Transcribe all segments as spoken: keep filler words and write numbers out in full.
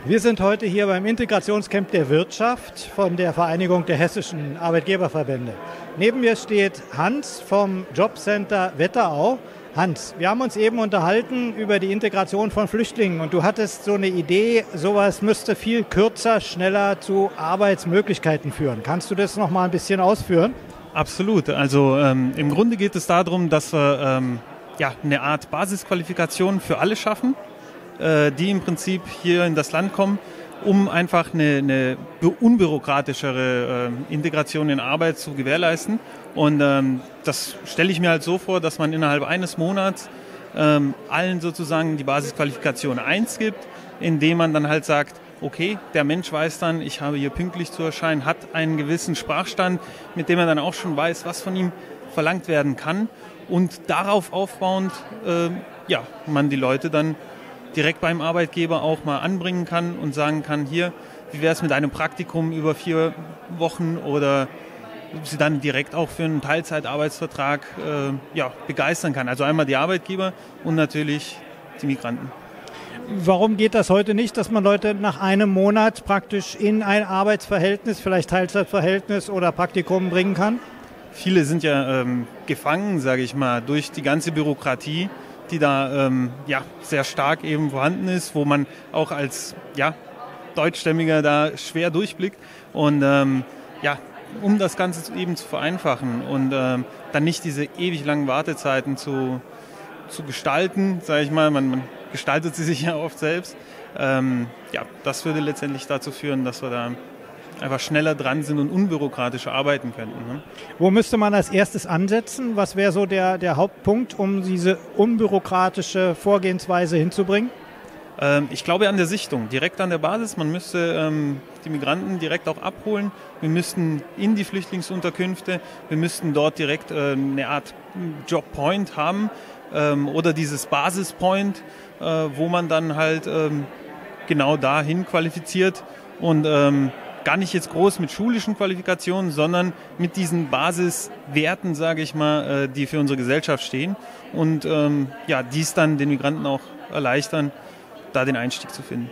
Wir sind heute hier beim Integrationscamp der Wirtschaft von der Vereinigung der hessischen Arbeitgeberverbände. Neben mir steht Hans vom Jobcenter Wetterau. Hans, wir haben uns eben unterhalten über die Integration von Flüchtlingen und du hattest so eine Idee, sowas müsste viel kürzer, schneller zu Arbeitsmöglichkeiten führen. Kannst du das noch mal ein bisschen ausführen? Absolut. Also ähm, im Grunde geht es darum, dass wir ähm, ja, eine Art Basisqualifikation für alle schaffen, äh, die im Prinzip hier in das Land kommen, um einfach eine, eine unbürokratischere äh, Integration in Arbeit zu gewährleisten. Und ähm, das stelle ich mir halt so vor, dass man innerhalb eines Monats ähm, allen sozusagen die Basisqualifikation eins gibt, indem man dann halt sagt, okay, der Mensch weiß dann, ich habe hier pünktlich zu erscheinen, hat einen gewissen Sprachstand, mit dem er dann auch schon weiß, was von ihm verlangt werden kann. Und darauf aufbauend, äh, ja, man die Leute dann direkt beim Arbeitgeber auch mal anbringen kann und sagen kann, hier, wie wäre es mit einem Praktikum über vier Wochen oder sie dann direkt auch für einen Teilzeitarbeitsvertrag äh, ja, begeistern kann. Also einmal die Arbeitgeber und natürlich die Migranten. Warum geht das heute nicht, dass man Leute nach einem Monat praktisch in ein Arbeitsverhältnis, vielleicht Teilzeitverhältnis oder Praktikum bringen kann? Viele sind ja ähm, gefangen, sage ich mal, durch die ganze Bürokratie, die da ähm, ja, sehr stark eben vorhanden ist, wo man auch als ja, Deutschstämmiger da schwer durchblickt. Und ähm, ja, um das Ganze eben zu vereinfachen und ähm, dann nicht diese ewig langen Wartezeiten zu, zu gestalten, sage ich mal, man, man gestaltet sie sich ja oft selbst. Ähm, ja, das würde letztendlich dazu führen, dass wir da einfach schneller dran sind und unbürokratischer arbeiten könnten. Ne? Wo müsste man als erstes ansetzen? Was wäre so der, der Hauptpunkt, um diese unbürokratische Vorgehensweise hinzubringen? Ähm, ich glaube an der Sichtung, direkt an der Basis. Man müsste ähm, die Migranten direkt auch abholen. Wir müssten in die Flüchtlingsunterkünfte, wir müssten dort direkt äh, eine Art Jobpoint haben ähm, oder dieses Basispoint, äh, wo man dann halt ähm, genau dahin qualifiziert und ähm, gar nicht jetzt groß mit schulischen Qualifikationen, sondern mit diesen Basiswerten, sage ich mal, die für unsere Gesellschaft stehen und ähm, ja, dies dann den Migranten auch erleichtern, da den Einstieg zu finden.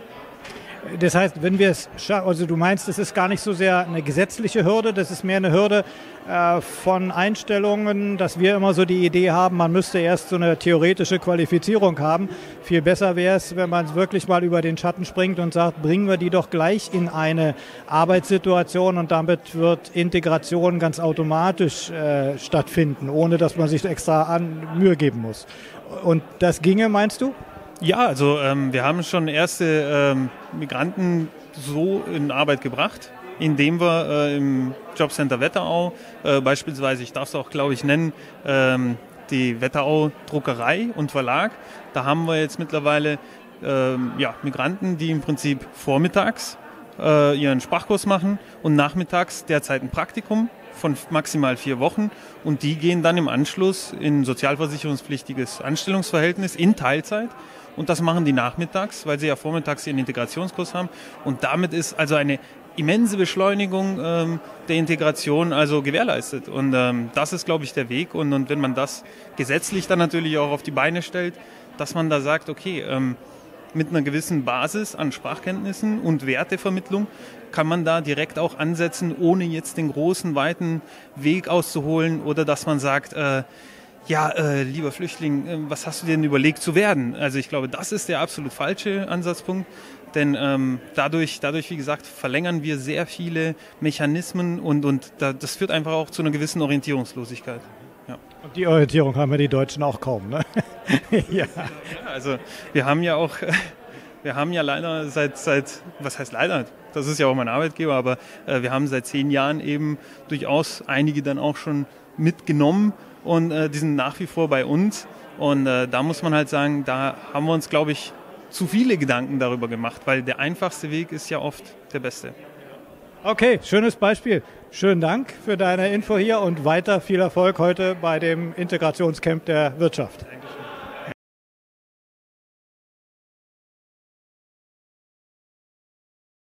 Das heißt, wenn wir es schaffen, also du meinst, es ist gar nicht so sehr eine gesetzliche Hürde, das ist mehr eine Hürde äh, von Einstellungen, dass wir immer so die Idee haben, man müsste erst so eine theoretische Qualifizierung haben. Viel besser wäre es, wenn man wirklich mal über den Schatten springt und sagt, bringen wir die doch gleich in eine Arbeitssituation und damit wird Integration ganz automatisch äh, stattfinden, ohne dass man sich extra an Mühe geben muss. Und das ginge, meinst du? Ja, also ähm, wir haben schon erste ähm, Migranten so in Arbeit gebracht, indem wir äh, im Jobcenter Wetterau äh, beispielsweise, ich darf es auch glaube ich nennen, ähm, die Wetterau Druckerei und Verlag, da haben wir jetzt mittlerweile ähm, ja, Migranten, die im Prinzip vormittags äh, ihren Sprachkurs machen und nachmittags derzeit ein Praktikum von maximal vier Wochen und die gehen dann im Anschluss in sozialversicherungspflichtiges Anstellungsverhältnis in Teilzeit. Und das machen die nachmittags, weil sie ja vormittags ihren Integrationskurs haben. Und damit ist also eine immense Beschleunigung ähm, der Integration also gewährleistet. Und ähm, das ist, glaube ich, der Weg. Und, und wenn man das gesetzlich dann natürlich auch auf die Beine stellt, dass man da sagt, okay, ähm, mit einer gewissen Basis an Sprachkenntnissen und Wertevermittlung kann man da direkt auch ansetzen, ohne jetzt den großen, weiten Weg auszuholen. Oder dass man sagt, äh, ja, äh, lieber Flüchtling, äh, was hast du dir denn überlegt zu werden? Also ich glaube, das ist der absolut falsche Ansatzpunkt, denn ähm, dadurch, dadurch, wie gesagt, verlängern wir sehr viele Mechanismen und, und da, das führt einfach auch zu einer gewissen Orientierungslosigkeit. Ja. Und die Orientierung haben wir die Deutschen auch kaum, ne? Ja. Ja, also wir haben ja auch, wir haben ja leider seit, seit, was heißt leider? Das ist ja auch mein Arbeitgeber, aber äh, wir haben seit zehn Jahren eben durchaus einige dann auch schon mitgenommen. Und äh, die sind nach wie vor bei uns. Und äh, da muss man halt sagen, da haben wir uns, glaube ich, zu viele Gedanken darüber gemacht, weil der einfachste Weg ist ja oft der beste. Okay, schönes Beispiel. Schönen Dank für deine Info hier und weiter viel Erfolg heute bei dem Integrationscamp der Wirtschaft. Dankeschön.